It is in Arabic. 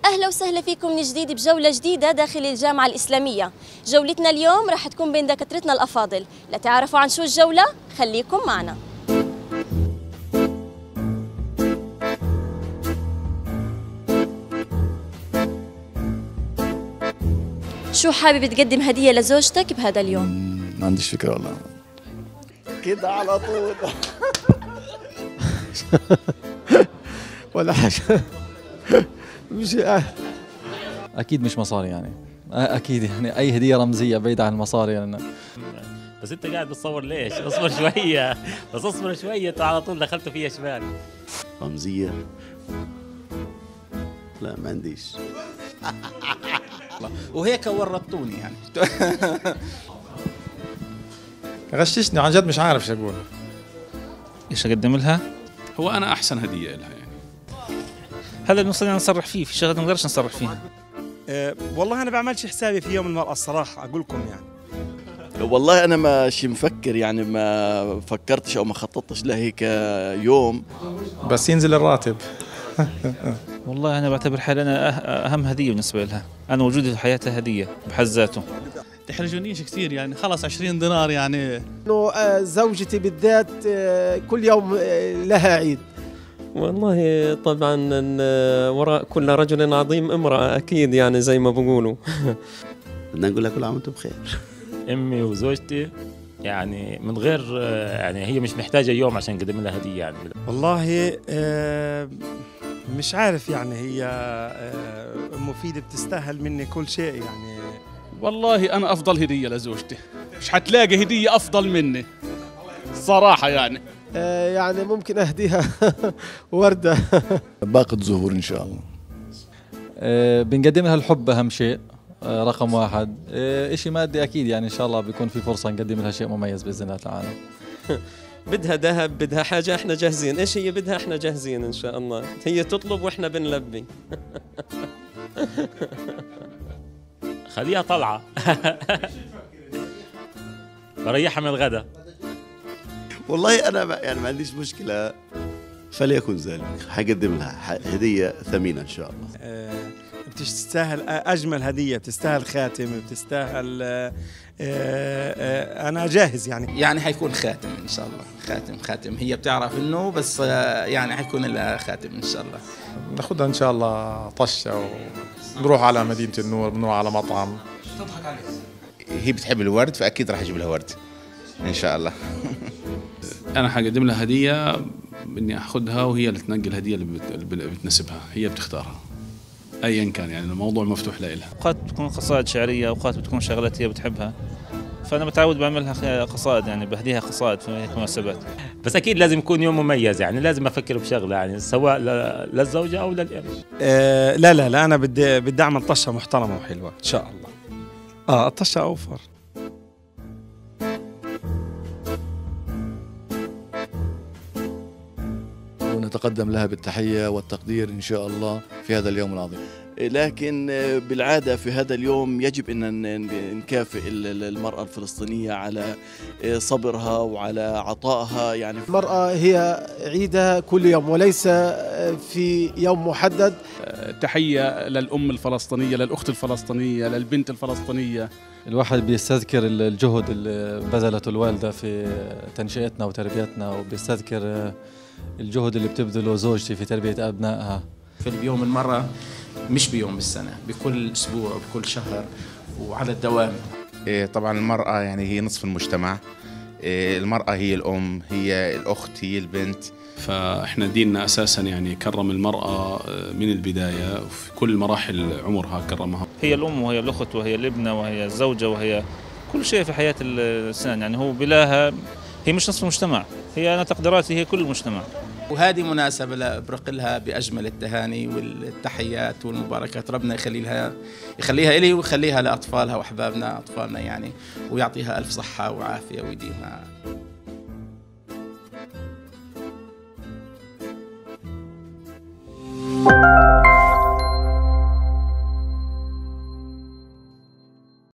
أهلا وسهلا فيكم من جديد بجولة جديدة داخل الجامعة الإسلامية. جولتنا اليوم راح تكون بين دكاترتنا الأفاضل. لتعرفوا عن شو الجولة خليكم معنا. شو حابب تقدم هدية لزوجتك بهذا اليوم؟ ما عنديش فكرة والله. كده على طول ولا حاجة. مش اكيد مش مصاري يعني، اكيد يعني اي هديه رمزيه بعيده عن المصاري يعني. بس انت قاعد بتصور ليش؟ اصبر شويه، بس اصبر شويه، انت على طول دخلت فيها شمال. رمزية؟ لا ما عنديش. وهيك ورطتوني يعني. غششني عن جد، مش عارف شو اقول. ايش اقدم لها؟ هو انا احسن هديه لها يعني. هذا اللي نصير نصرح فيه، في شغله ما نقدرش نصرح فيها. والله انا بعملش حسابي في يوم المرأة الصراحة، اقول لكم يعني. والله انا ماشي مفكر، يعني ما فكرتش او ما خططتش لهيك يوم، بس ينزل الراتب. والله انا بعتبر حالي انا اهم هديه بالنسبه لها، انا وجودي في حياتها هديه بحد ذاته. تحرجونيش كثير يعني، خلص 20 دينار يعني. انه زوجتي بالذات كل يوم لها عيد. والله طبعا وراء كل رجل عظيم امرأة أكيد يعني زي ما بقولوا. بدنا نقول لها كل عام وانتم بخير. امي وزوجتي يعني من غير يعني هي مش محتاجه يوم عشان اقدم لها هديه يعني. والله مش عارف يعني، هي مفيدة، بتستاهل مني كل شيء يعني. والله انا افضل هديه لزوجتي، مش حتلاقي هديه افضل مني صراحه يعني. يعني ممكن أهديها وردة. باقة زهور إن شاء الله. بنقدم لها الحب أهم شيء، رقم واحد. إشي مادي أكيد يعني، إن شاء الله بيكون في فرصة نقدم لها شيء مميز بإذن الله تعالى. بدها ذهب، بدها حاجة احنا جاهزين، ايش هي بدها احنا جاهزين ان شاء الله. هي تطلب واحنا بنلبي. خليها طلعه. بريحها من الغداء. والله انا يعني ما عنديش مشكلة، فليكن ذلك. حقدم لها هدية ثمينة ان شاء الله. بتستاهل اجمل هدية، بتستاهل خاتم، بتستاهل انا جاهز يعني حيكون خاتم ان شاء الله. خاتم هي بتعرف انه، بس يعني حيكون لها خاتم ان شاء الله. ناخذها ان شاء الله طشة ونروح على مدينة النور، بنروح على مطعم. تضحك عليك. هي بتحب الورد، فاكيد راح اجيب لها ورد ان شاء الله. انا حقدم لها هديه اني اخذها وهي اللي تنقي الهديه اللي بتناسبها، هي بتختارها ايا كان يعني، الموضوع مفتوح لها. اوقات بتكون قصائد شعريه، اوقات بتكون شغلات هي بتحبها، فانا متعود بعملها قصائد يعني، بهديها قصائد في هيك مناسبات. بس اكيد لازم يكون يوم مميز يعني، لازم افكر بشغله يعني، سواء للزوجه او للابن. لا انا بدي اعمل طشه محترمه وحلوه ان شاء الله. الطشه اوفر. ونتقدم لها بالتحية والتقدير إن شاء الله في هذا اليوم العظيم. لكن بالعادة في هذا اليوم يجب أن نكافئ المرأة الفلسطينية على صبرها وعلى عطائها يعني. المرأة هي عيدها كل يوم وليس في يوم محدد. تحية للأم الفلسطينية، للأخت الفلسطينية، للبنت الفلسطينية. الواحد بيستذكر الجهد اللي بذلته الوالدة في تنشئتنا وتربيتنا، وبيستذكر الجهد اللي بتبذله زوجتي في تربية أبنائها. في اليوم المرأة مش بيوم بالسنة، بكل أسبوع وبكل شهر وعلى الدوام. طبعا المرأة يعني هي نصف المجتمع. المرأة هي الأم، هي الأخت، هي البنت. فإحنا ديننا أساسا يعني كرم المرأة من البداية، وفي كل مراحل عمرها كرمها. هي الأم وهي الأخت وهي الابنة وهي الزوجة وهي كل شيء في حياة الإنسان يعني. هو بلاها هي مش نصف المجتمع، هي أنا تقديراتي هي كل المجتمع. وهذه مناسبة لأبرق لها بأجمل التهاني والتحيات والمباركات. ربنا يخليها إلي ويخليها لأطفالها وأحبابنا أطفالنا يعني، ويعطيها ألف صحة وعافية ويديمها.